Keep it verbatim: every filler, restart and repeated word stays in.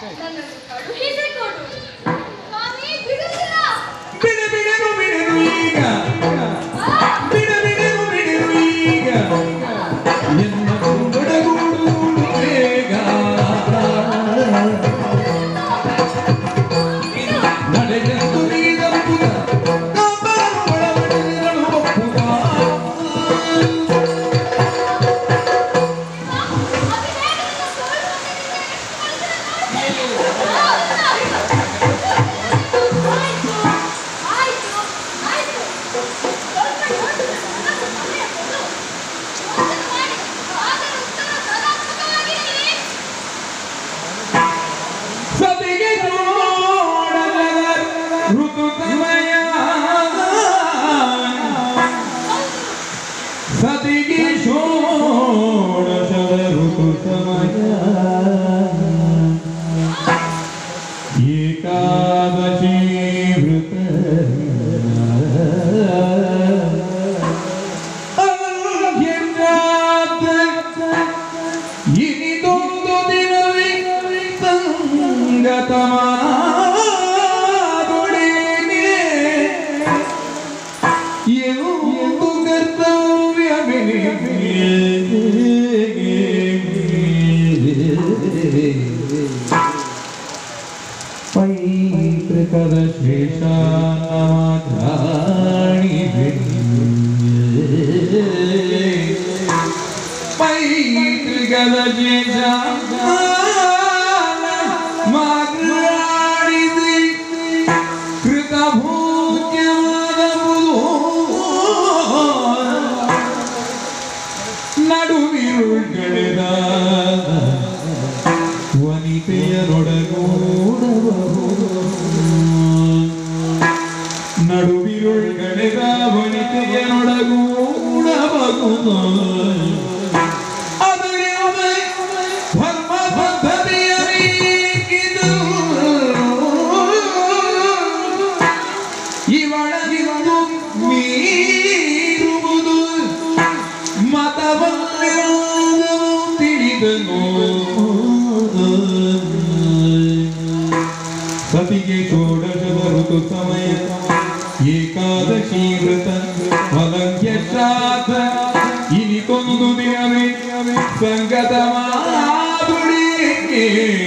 ನನ್ನನ್ನು ಕಳುಹಿಸಿಕೊಡು. ಸ್ವಾಮಿ ಬಿಡುತ್ತಿಲ್ಲ. ಬಿಡು ಬಿಡು ಬಿಡು ಈಗ ಬಿಡು ಬಿಡು ಬಿಡು ಈಗ ಎನ್ನ ಗುಡಗುಡು ಬೇಗ ನಡೆದು ನೀರಪ್ಪುದ ಕಾಪಾಡು ಒಳಗಡೆಗಳು ಒಪ್ಪುದ ಸತಿಗೆ ನೋಡಲ ಋತು ಸಮಯ ಸತಿಗೆ ಷೋಡಶದ ಋತು ಸಮಯ ಏಕಾದಶಿ ವೃತ ಇನಿದೊಂದು ದಿನವೇ ಸಂಗತಮಾದೊಡನೆ ಎಂದು ಕರ್ತವ್ಯವಿದೆ ಪೈತೃಕದ ಶೇಷಾಣಿ ಪೈತೃಕದ ಶೇಷ ಮಾತನಾಡಿಸಿ ಕೃತಭೂಜ್ಯವಾದವುದು ನಡುವಿರುಳ್ಗಳೆದ ವನಿತೆಯರೊಡಗೂಡಬಹುದು ನಡುವಿರುಳ್ಗಳೆದ ವನಿತೆಯರೊಡಗೂಡಬಹುದು ಮೀರುವುದು ಮತವನ್ನು ತಿಳಿದನು ಸತಿಗೆ ಷೋಡಶದ ಋತು ಸಮಯ ಏಕಾದಶಿ ವೃತ ಫಲಂಕ್ಯ ಶ್ರಾದ್ದ ಇನಿಕೊಂದು ದಿನವೇ ಸಂಗತ ಮಾದುಡಿ